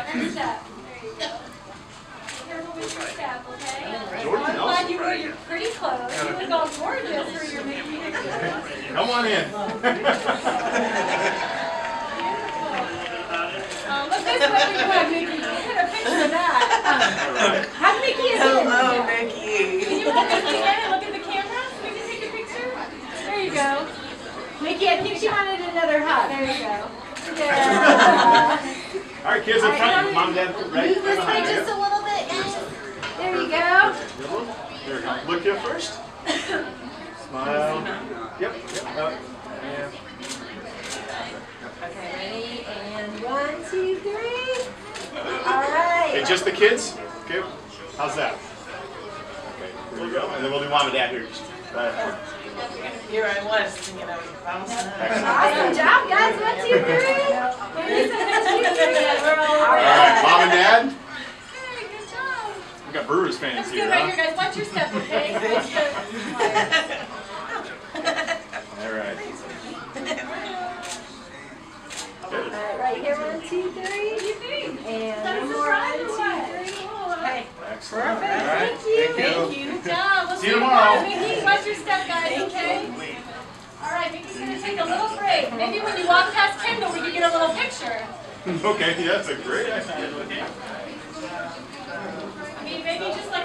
Next step. There you go. Be careful with your step, okay? Jordan, I'm glad you wore your pretty clothes. You look all gorgeous for your Mickey picture. Come on in. Look this way when you have Mickey. Look at a picture of that. Have Mickey again. Hello, Mickey. Can you look at this again and look at the camera so we can take a picture? There you go. Mickey, I think she wanted another hug. There you go. Yeah. All right, kids in front. Mom and Dad, right? Move this way just a little bit, guys. There you go. There we go. Look here first. Smile. Yep. Up. Yeah. Okay, ready? And 1, 2, 3. All right. Okay, just the kids? Okay. How's that? Okay, here we go. And then we'll do Mom and Dad here. Here I was thinking I was bouncing. Awesome job, guys. 1, 2, 3. All right, Mom and Dad? Hey, good job. We got Brewers fans Let's here, get right here, guys. Watch your step, okay? All right. Right here, 1, 2, 3. And one more, 1, 2, 3. Okay. Excellent. Perfect. All right. Thank you. Good job. We'll See you tomorrow. Mickey, watch your step, guys, okay? All right, Mickey's going to take a little break. Maybe when you walk past Kendall, we can get a little picture. Okay, yeah, that's a great idea. I mean, maybe just like